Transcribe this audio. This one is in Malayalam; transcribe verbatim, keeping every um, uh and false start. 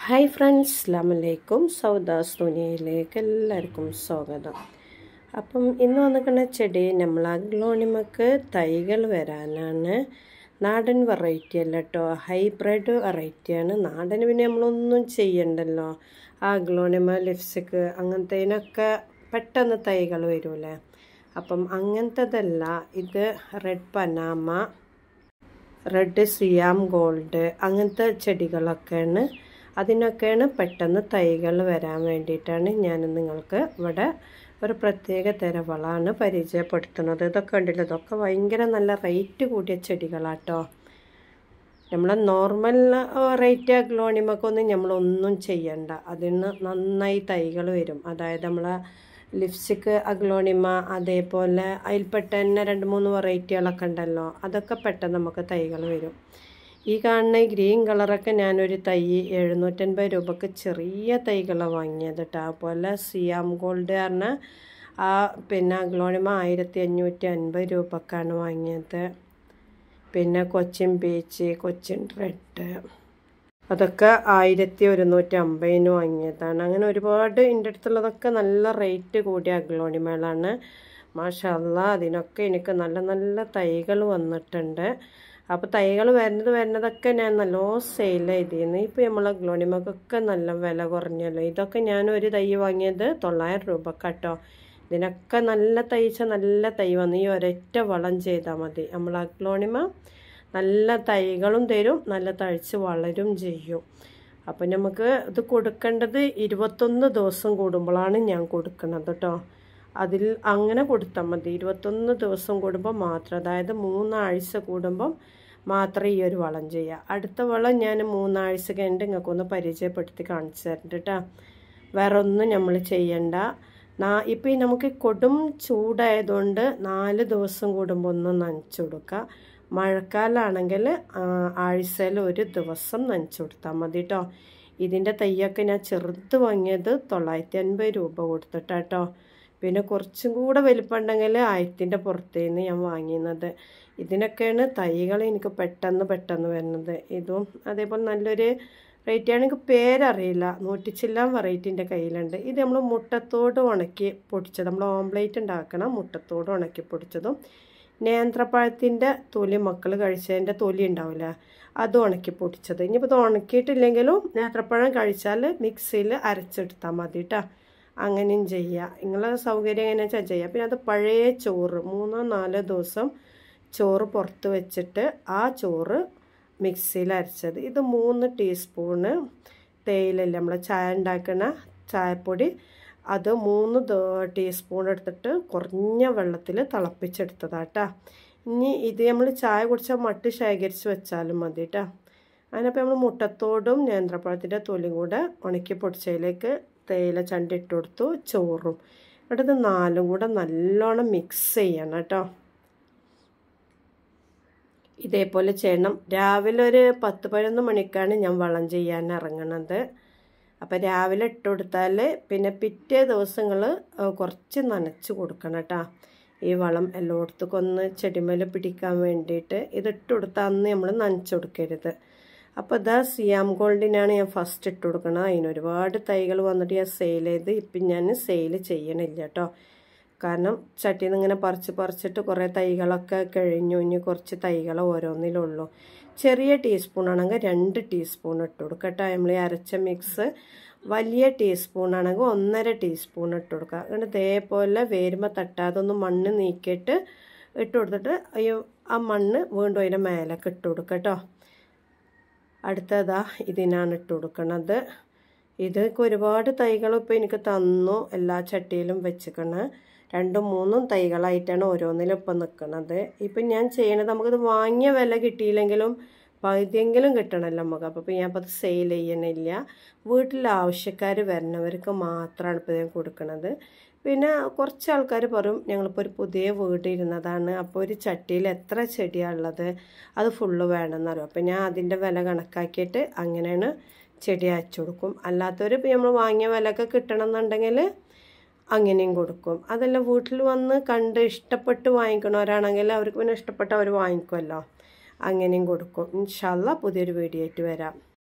ഹായ് ഫ്രണ്ട്സ്, അസ്സലാമു അലൈക്കും. സൗദാസ് ദുനിയയിലേക്ക് എല്ലാവർക്കും സ്വാഗതം. അപ്പം ഇന്ന് വന്നിരിക്കുന്ന ചെടി നമ്മൾ അഗ്ലോണിമക്ക് തൈകൾ വരാനാണ്. നാടൻ വെറൈറ്റി അല്ല കേട്ടോ, ഹൈബ്രിഡ് വെറൈറ്റിയാണ്. നാടന് പിന്നെ നമ്മളൊന്നും ചെയ്യണ്ടല്ലോ. അഗ്ലോണിമ, ലിപ്സ്റ്റിക് അങ്ങനത്തേനൊക്കെ പെട്ടെന്ന് തൈകൾ വരൂലേ. അപ്പം അങ്ങനത്തതല്ല, ഇത് red Panama, red Siam gold അങ്ങനത്തെ ചെടികളൊക്കെയാണ്. അതിനൊക്കെയാണ് പെട്ടെന്ന് തൈകൾ വരാൻ വേണ്ടിയിട്ടാണ് ഞാൻ നിങ്ങൾക്ക് ഇവിടെ ഒരു പ്രത്യേക തരം വളമാണ് പരിചയപ്പെടുത്തുന്നത്. ഇതൊക്കെ ഉണ്ടല്ലോ, ഇതൊക്കെ ഭയങ്കര നല്ല റേറ്റ് കൂടിയ ചെടികളാട്ടോ. നമ്മളെ നോർമൽ റേറ്റ് അഗ്ലോണിമക്കൊന്നും നമ്മളൊന്നും ചെയ്യണ്ട, അതിന് നന്നായി തൈകൾ വരും. അതായത് നമ്മളെ ലിപ്സ്റ്റിക് അഗ്ലോണിമ, അതേപോലെ അതിൽപ്പെട്ട തന്നെ രണ്ട് മൂന്ന് വെറൈറ്റികളൊക്കെ ഉണ്ടല്ലോ, അതൊക്കെ പെട്ടെന്ന് നമുക്ക് തൈകൾ വരും. ഈ കാണുന്ന ഗ്രീൻ കളറൊക്കെ ഞാനൊരു തൈ എഴുന്നൂറ്റൻപത് രൂപക്ക് ചെറിയ തൈകളാണ് വാങ്ങിയത് കേട്ടോ. അതുപോലെ സിയാം ഗോൾഡ് പറഞ്ഞ ആ പിന്നെ അഗ്ലോണിമ ആയിരത്തി അഞ്ഞൂറ്റി അൻപത് രൂപക്കാണ് വാങ്ങിയത്. പിന്നെ കൊച്ചിൻ പീച്ച്, കൊച്ചിൻ റെഡ് അതൊക്കെ ആയിരത്തി ഒരുന്നൂറ്റി അമ്പതിന് വാങ്ങിയതാണ്. അങ്ങനെ ഒരുപാട് എൻ്റെ അടുത്തുള്ളതൊക്കെ നല്ല റേറ്റ് കൂടിയ അഗ്ലോണിമകളാണ്. മാഷാ അല്ലാഹ്, അതിനൊക്കെ എനിക്ക് നല്ല നല്ല തൈകൾ വന്നിട്ടുണ്ട്. അപ്പോൾ തൈകൾ വരുന്നത് വരുന്നതൊക്കെ ഞാൻ നല്ലോണം സെയിൽ ചെയ്തിരുന്നു. ഇപ്പോൾ നമ്മൾ അഗ്ലോണിമക്കൊക്കെ നല്ല വില കുറഞ്ഞല്ലോ. ഇതൊക്കെ ഞാൻ ഒരു തൈ വാങ്ങിയത് തൊള്ളായിരം രൂപക്കാട്ടോ. ഇതിനൊക്കെ നല്ല തൈച്ച നല്ല തൈ വന്നു. ഈ ഒരൊറ്റ വളം ചെയ്താൽ മതി. നമ്മൾ അഗ്ലോണിമ നല്ല തൈകളും തരും, നല്ല തഴച്ച് വളരും ചെയ്യും. അപ്പം നമുക്ക് ഇത് കൊടുക്കേണ്ടത് ഇരുപത്തൊന്ന് ദിവസം കൂടുമ്പോഴാണ് ഞാൻ കൊടുക്കുന്നത് കേട്ടോ. അതിൽ അങ്ങനെ കൊടുത്താൽ മതി. ഇരുപത്തൊന്ന് ദിവസം കൂടുമ്പോൾ മാത്രം, അതായത് മൂന്നാഴ്ച കൂടുമ്പം മാത്രം ഈ ഒരു വളം ചെയ്യുക. അടുത്ത വളം ഞാൻ മൂന്നാഴ്ച കഴിഞ്ഞിട്ട് നിങ്ങൾക്കൊന്ന് പരിചയപ്പെടുത്തി കാണിച്ചു തരുന്നുണ്ട് കേട്ടോ. വേറെ ഒന്നും നമ്മൾ ചെയ്യണ്ട. നാ ഇപ്പം ഈ നമുക്ക് കൊടും ചൂടായതുകൊണ്ട് നാല് ദിവസം കൂടുമ്പോൾ ഒന്ന് നനച്ചു കൊടുക്കുക. മഴക്കാലമാണെങ്കിൽ ആഴ്ചയിൽ ഒരു ദിവസം നനച്ചു കൊടുത്താൽ മതി കേട്ടോ. ഇതിൻ്റെ തൈയൊക്കെ ഞാൻ ചെറുത് വാങ്ങിയത് തൊള്ളായിരത്തി അൻപത് രൂപ കൊടുത്തിട്ടാട്ടോ. പിന്നെ കുറച്ചും കൂടെ വലിപ്പമുണ്ടെങ്കിൽ ആയിരത്തിൻ്റെ പുറത്തേന്ന് ഞാൻ വാങ്ങിയത്. ഇതിനൊക്കെയാണ് തൈകൾ എനിക്ക് പെട്ടെന്ന് പെട്ടെന്ന് വരുന്നത്. ഇതും അതേപോലെ നല്ലൊരു റേറ്റാണ്. എനിക്ക് പേരറിയില്ല, നൂറ്റിച്ചില്ലാൻ വെറൈറ്റിൻ്റെ കയ്യിലുണ്ട്. ഇത് നമ്മൾ മുട്ടത്തോട് ഉണക്കി പൊടിച്ചത്, നമ്മൾ ഓംപ്ലേറ്റ് ഉണ്ടാക്കണം. മുട്ടത്തോട് ഉണക്കി പൊടിച്ചതും നേന്ത്രപ്പഴത്തിൻ്റെ തൊലി മക്കൾ കഴിച്ചതിൻ്റെ തൊലി ഉണ്ടാവില്ല, അത് ഉണക്കി പൊടിച്ചത്. ഇനിയിപ്പോൾ ഇത് ഉണക്കിയിട്ടില്ലെങ്കിലും നേന്ത്രപ്പഴം കഴിച്ചാൽ മിക്സിയിൽ അരച്ചെടുത്താൽ മതി കേട്ടോ. അങ്ങനെയും ചെയ്യുക, നിങ്ങളെ സൗകര്യം എങ്ങനെയാ വെച്ചാൽ ചെയ്യുക. പിന്നെ അത് പഴയ ചോറ് മൂന്നോ നാലോ ദിവസം ചോറ് പുറത്ത് വെച്ചിട്ട് ആ ചോറ് മിക്സിയിൽ അരച്ചത്. ഇത് മൂന്ന് ടീസ്പൂണ് തേയിലല്ലേ നമ്മൾ ചായ ഉണ്ടാക്കുന്ന ചായപ്പൊടി, അത് മൂന്ന് ടീസ്പൂൺ എടുത്തിട്ട് കുറഞ്ഞ വെള്ളത്തിൽ തിളപ്പിച്ചെടുത്തതാട്ടാ. ഇനി ഇത് നമ്മൾ ചായ കുടിച്ചാൽ മട്ട് ശേഖരിച്ച് വെച്ചാലും മതി കേട്ടോ. അതിനപ്പോൾ നമ്മൾ മുട്ടത്തോടും നേന്ത്രപ്പഴത്തിൻ്റെ തൊലിയും കൂടെ ഉണക്കി പൊടിച്ചതിലേക്ക് തേയില ചണ്ടി ഇട്ട് കൊടുത്തു, ചോറും ഇവിടുത്തെ നാലും കൂടെ നല്ലോണം മിക്സ് ചെയ്യണം കേട്ടോ. ഇതേപോലെ ചെയ്യണം. രാവിലെ ഒരു പത്ത് പതിനൊന്ന് മണിക്കാണ് ഞാൻ വളം ചെയ്യാൻ ഇറങ്ങണത്. അപ്പം രാവിലെ ഇട്ട് കൊടുത്താൽ പിന്നെ പിറ്റേ ദിവസങ്ങൾ കുറച്ച് നനച്ച് കൊടുക്കണം കേട്ടോ. ഈ വളം എല്ലായിടത്തേക്കും ഒന്ന് ചെടിമേൽ പിടിക്കാൻ വേണ്ടിയിട്ട് ഇതിട്ട് കൊടുത്താൽ അന്ന് നമ്മൾ നനച്ച് കൊടുക്കരുത്. അപ്പോൾ ഇതാ സിയാം ഗോൾഡിനാണ് ഞാൻ ഫസ്റ്റ് ഇട്ട് കൊടുക്കണം. അതിന് ഒരുപാട് തൈകൾ വന്നിട്ട് ഞാൻ സെയിൽ ചെയ്ത് ഇപ്പം ഞാൻ സെയിൽ ചെയ്യണില്ല കേട്ടോ. കാരണം ചട്ടിയിൽ നിന്ന് ഇങ്ങനെ പറിച്ച് പറിച്ചിട്ട് കുറേ തൈകളൊക്കെ കഴിഞ്ഞു. ഇനി കുറച്ച് തൈകൾ ഓരോന്നിലുള്ളൂ. ചെറിയ ടീസ്പൂണാണെങ്കിൽ രണ്ട് ടീസ്പൂൺ ഇട്ട് കൊടുക്കുക കേട്ടോ. നമ്മൾ ഈ അരച്ച മിക്സ് വലിയ ടീസ്പൂണാണെങ്കിൽ ഒന്നര ടീസ്പൂൺ ഇട്ട് കൊടുക്കുക. അങ്ങനെ ഇതേപോലെ വേരുമ്പോൾ തട്ടാതെ ഒന്ന് മണ്ണ് നീക്കിയിട്ട് ഇട്ട് കൊടുത്തിട്ട് ആ മണ്ണ് വീണ്ടും അതിൻ്റെ മേലേക്ക് ഇട്ട് കൊടുക്കുക കേട്ടോ. അടുത്തതാ ഇതിനാണ് ഇട്ട് കൊടുക്കണത്. ഇതൊക്കെ ഒരുപാട് തൈകൾ ഇപ്പോൾ എനിക്ക് തന്നു, എല്ലാ ചട്ടിയിലും വെച്ചിക്കണ്. രണ്ടും മൂന്നും തൈകളായിട്ടാണ് ഓരോന്നിലും ഇപ്പം നിൽക്കുന്നത്. ഇപ്പം ഞാൻ ചെയ്യണത്, നമുക്കിത് വാങ്ങിയ വില കിട്ടിയില്ലെങ്കിലും പകുതിയെങ്കിലും കിട്ടണമല്ലോ നമുക്ക്. അപ്പോൾ ഇപ്പം ഞാൻ അപ്പോൾ അത് സെയിൽ ചെയ്യണില്ല. വീട്ടിലെ ആവശ്യക്കാർ വരുന്നവർക്ക് മാത്രമാണ് ഇപ്പോൾ ഞാൻ കൊടുക്കുന്നത്. പിന്നെ കുറച്ച് ആൾക്കാർ പറയും ഞങ്ങളിപ്പോൾ ഒരു പുതിയ വീട് ഇരുന്നതാണ്, അപ്പോൾ ഒരു ചട്ടിയിൽ എത്ര ചെടിയാണ് ഉള്ളത്, അത് ഫുള്ള് വേണമെന്നറിയും. അപ്പോൾ ഞാൻ അതിൻ്റെ വില കണക്കാക്കിയിട്ട് അങ്ങനെയാണ് ചെടി അയച്ചു കൊടുക്കും. അല്ലാത്തവർ ഇപ്പോൾ നമ്മൾ വാങ്ങിയ വിലയൊക്കെ കിട്ടണമെന്നുണ്ടെങ്കിൽ അങ്ങനെയും കൊടുക്കും. അതെല്ലാം വീട്ടിൽ വന്ന് കണ്ട് ഇഷ്ടപ്പെട്ട് വാങ്ങിക്കണവരാണെങ്കിൽ അവർക്ക് പിന്നെ ഇഷ്ടപ്പെട്ട് അവർ വാങ്ങിക്കുമല്ലോ, അങ്ങനെയും കൊടുക്കും. ഇൻഷാ അല്ലാഹ് പുതിയൊരു വീഡിയോ ആയിട്ട് വരാം.